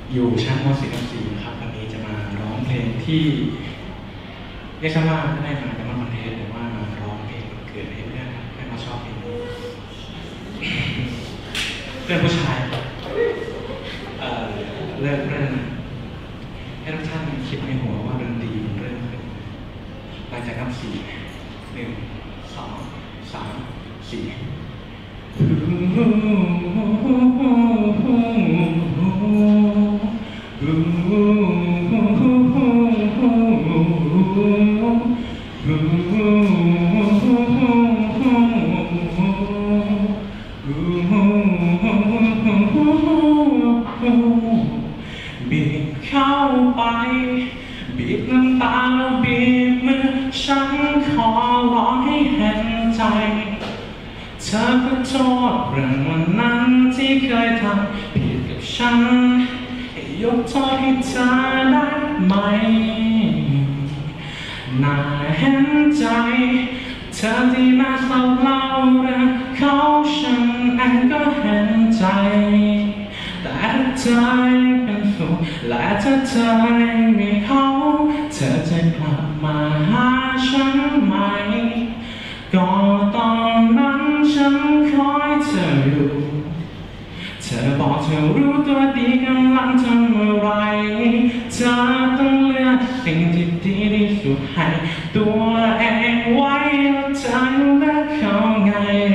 อยู่ชั้นม .4 ทับ4นะครับวันนี้จะมาร้องเพลงที่เรียกว่าไม่ได้มาจะมาคอนเทสต์แต่ว่ามาร้องเพลงเกิดให้เพื่อนมาชอบเพลงนี้เพื่อนผู้ชายเริ่มให้ทุกท่านคิดในหัวว่าดนตรีมันเริ่มขึ้นหลังจากนับ4 1 2 3 4บีบเข้าไปบีบน้ำตาแล้วบีบมือฉันขอร้องให้เห็นใจเธอขอโทษเรื่องวันนั้นที่เคยทำผิดกับฉันให้ยกโทษให้เธอได้ไหมน่าเห็นใจเธอที่มาเล่าเรื่องเขาฉันเองก็เห็นใจแต่เธอยังเป็นผู้และถ้าเธอยังมีเขาเธอจะกลับมาหาฉันไหมก็ตอนนั้นฉันคอยเธออยู่เธอบอกเธอรู้ตัวดีกำลังทำอะไรเธอต้องเลือกสิ่งที่ดีที่สุดให้ตัวเองไว้แล้วเธอเลือกเขาไง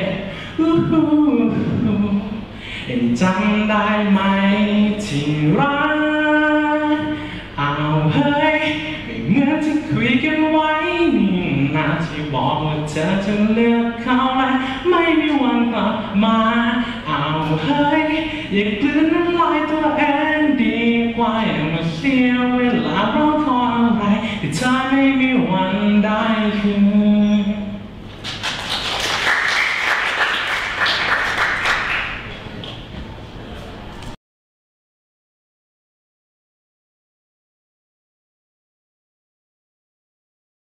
จำได้ไหมที่รักเอาเฮ้ยไม่เหมือนที่คุยกันไว้นาที่บอกว่าเธอจะเลือกเขาและไม่มีวันกลับมาเอาเฮ้ยอย่ากลืนน้ำลายตัวเองดีกว่าอย่ามาเสียเวลารอคอยอะไรที่เธอไม่มี